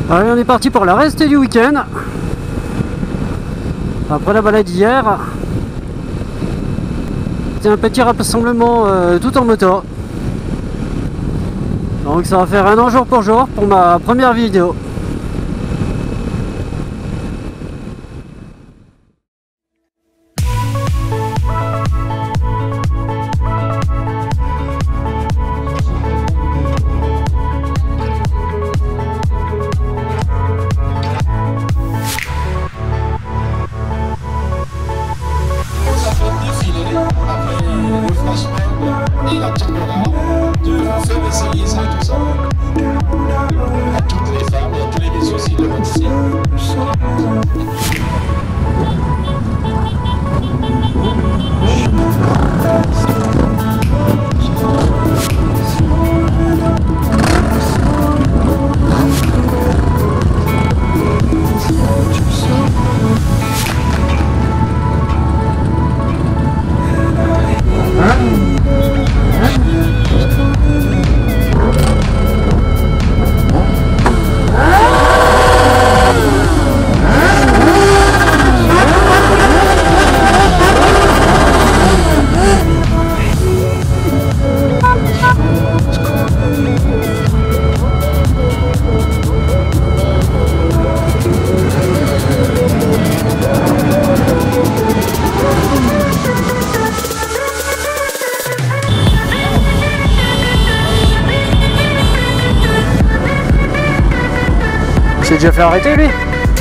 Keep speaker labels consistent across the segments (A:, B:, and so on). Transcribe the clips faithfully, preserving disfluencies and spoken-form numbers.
A: Allez, on est parti pour la reste du week-end. Après la balade hier, c'est un petit rassemblement euh, tout en moto. Donc ça va faire un an jour pour jour pour ma première vidéo.
B: Et la caméra de faire essayer ça et tout ça à toutes les femmes et à tous les messieurs aussi de votre site.
A: C'est déjà fait arrêter lui.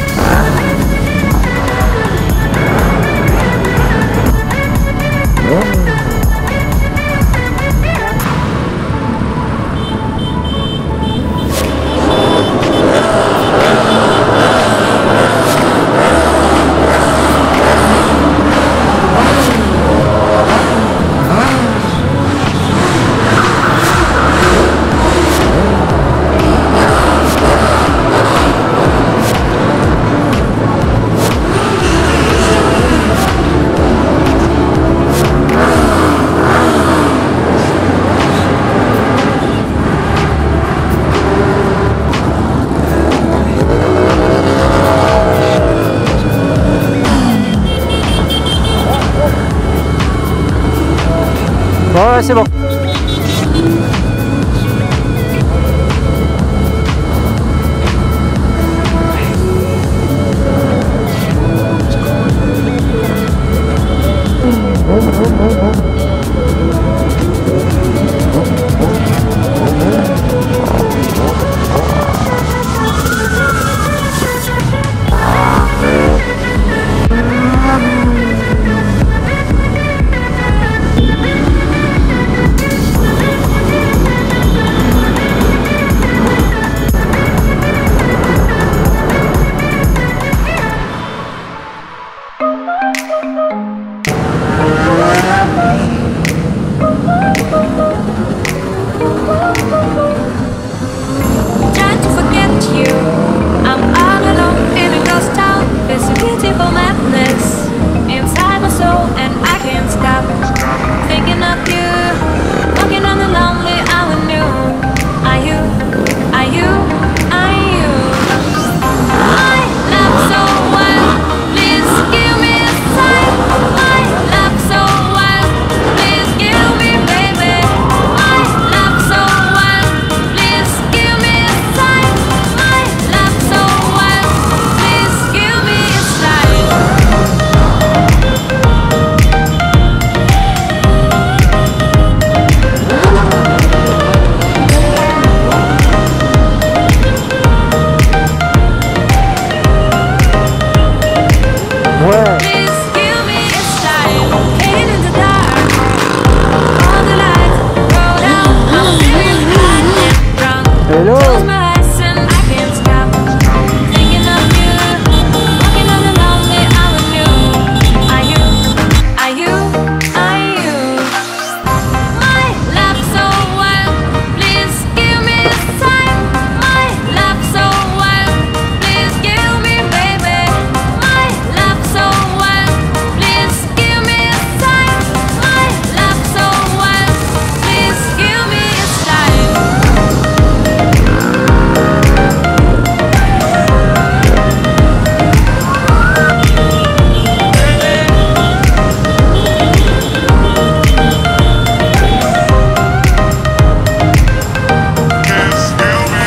A: Ouais, c'est bon.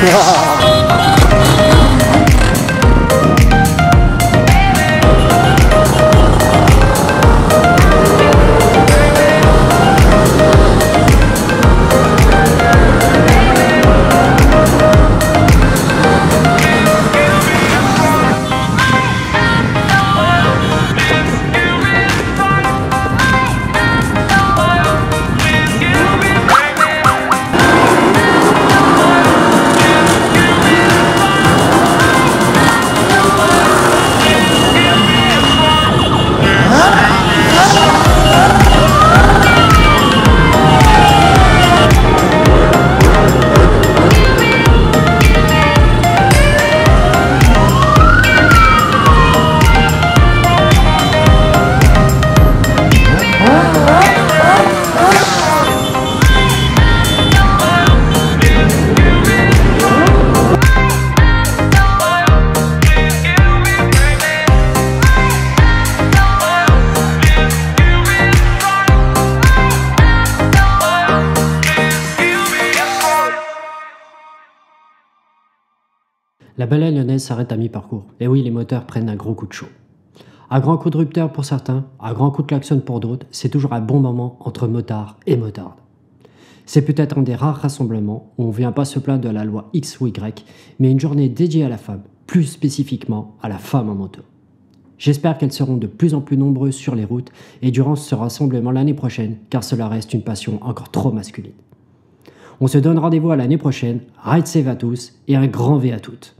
C: La baleine lyonnaise s'arrête à mi-parcours. Et oui, les moteurs prennent un gros coup de chaud. À grand coup de rupteur pour certains, à grand coup de klaxon pour d'autres, c'est toujours un bon moment entre motards et motardes. C'est peut-être un des rares rassemblements où on ne vient pas se plaindre de la loi X ou Y, mais une journée dédiée à la femme, plus spécifiquement à la femme en moto. J'espère qu'elles seront de plus en plus nombreuses sur les routes et durant ce rassemblement l'année prochaine, car cela reste une passion encore trop masculine. On se donne rendez-vous à l'année prochaine, ride safe à tous et un grand V à toutes.